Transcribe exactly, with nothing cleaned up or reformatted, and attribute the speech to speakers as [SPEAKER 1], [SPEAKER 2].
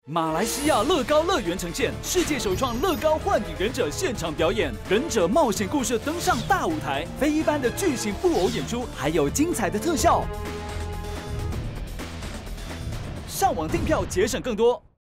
[SPEAKER 1] 马来西亚乐高乐园呈现世界首创乐高幻影忍者现场表演，忍者冒险故事登上大舞台，非一般的巨型布偶演出，还有精彩的特效。上网订票节省更多。